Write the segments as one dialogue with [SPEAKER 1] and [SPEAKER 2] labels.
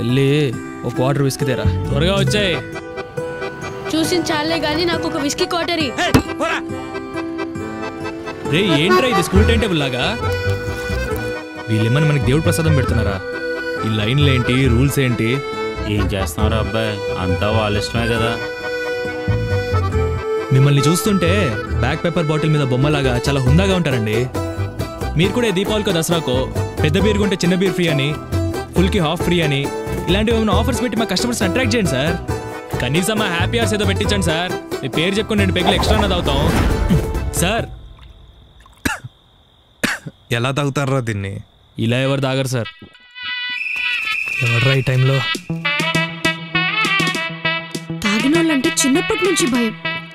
[SPEAKER 1] వెళ్ళి ఒక water whisky తెరా, త్వరగా వచ్చాయి.
[SPEAKER 2] చూసిన చాలే గానీ నాకు ఒక విస్కీ క్వార్టరీ.
[SPEAKER 1] రే ఏంట్రా ఇది స్కూల్ టైం టేబుల్ లాగా? వీళ్ళేమని మనకి దేవుడు ప్రసాదం పెడుతున్నారా? ఈ లైన్లు ఏంటి, రూల్స్ ఏంటి?
[SPEAKER 3] ఏం చేస్తున్నారా అబ్బాయి, అంతా వాళ్ళ ఇష్టమే కదా.
[SPEAKER 1] మిమ్మల్ని చూస్తుంటే బ్యాక్ పేపర్ బాటిల్ మీద బొమ్మలాగా చాలా హుందాగా ఉంటారండి. మీరు కూడా దీపావళికో దసరాకో పెద్ద బీర్ కొంటే చిన్న బీర్ ఫ్రీ అని, ఫుల్కి హాఫ్ ఫ్రీ అని ఇలాంటివి ఏమైనా ఆఫర్స్ పెట్టి మా కస్టమర్స్ అట్రాక్ట్ చేయండి సార్. కనీసం మా హ్యాపీ అవర్స్ ఏదో పెట్టించండి సార్. మీ పేరు చెప్పుకొని 2 పెగ్గులు ఎక్స్ట్రా అన్నది అవుతాం సార్.
[SPEAKER 4] ఎలా తాగుతారా దీన్ని?
[SPEAKER 1] ఇలా ఎవరు తాగరు సార్. ఎవరు ఈ టైంలో
[SPEAKER 2] తాగినోళ్ళంటే చిన్నప్పటి నుంచి భయం.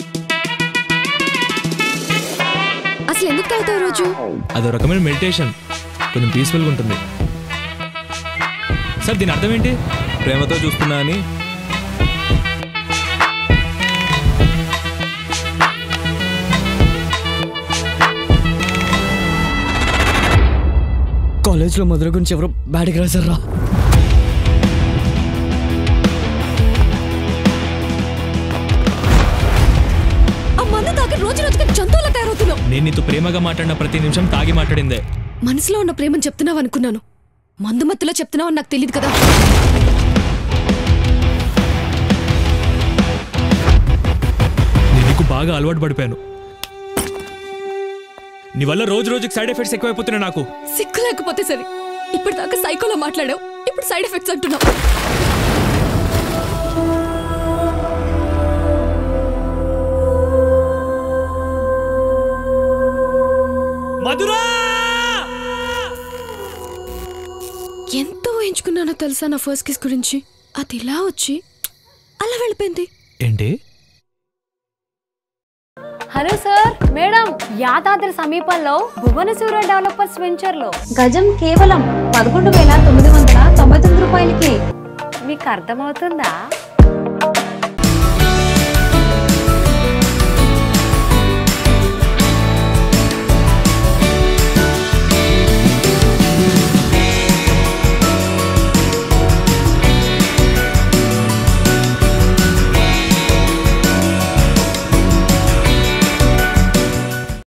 [SPEAKER 2] అసలు ఎందుకు తాగుతావు రోజు?
[SPEAKER 1] అదో రకమైన మెడిటేషన్, కొంచెం పీస్ఫుల్గా ఉంటుంది సార్. దీని అర్థం ఏంటి?
[SPEAKER 4] ప్రేమతో చూస్తున్నా అని.
[SPEAKER 5] కాలేజ్లో మధుర గురించి ఎవరో బ్యాడ్గా రాశారా?
[SPEAKER 1] నేను నీతో ప్రేమగా మాట్లాడిన ప్రతి నిమిషం తాగి మాట్లాడిందే.
[SPEAKER 2] మనసులో ఉన్న ప్రేమను చెప్తున్నావు అనుకున్నాను, మందు మత్తులో చెప్తున్నావు అని నాకు తెలియదు కదా.
[SPEAKER 1] నేను నీకు బాగా అలవాటు పడిపోయాను. నీ వల్ల రోజు రోజుకి సైడ్ ఎఫెక్ట్స్ ఎక్కువైపోతున్నాయి. నాకు
[SPEAKER 2] సిగ్గు లేకపోతే సరే, ఇప్పటిదాకా సైకోలో మాట్లాడావు, ఇప్పుడు సైడ్ ఎఫెక్ట్స్ అంటున్నావు.
[SPEAKER 1] మధురా,
[SPEAKER 2] ఎంతో ఊహించుకున్నానో తెలుసా నా ఫస్ట్ కిస్ గురించి. అది ఇలా వచ్చి అలా వెళ్ళిపోయింది.
[SPEAKER 1] ఏంటి?
[SPEAKER 6] హలో సార్, మేడం, యాదాద్రి సమీపంలో భువనసూర డెవలపర్స్ వెంచర్ లో
[SPEAKER 7] గజం కేవలం 11,999 రూపాయలకి.
[SPEAKER 6] మీకు అర్థమవుతుందా?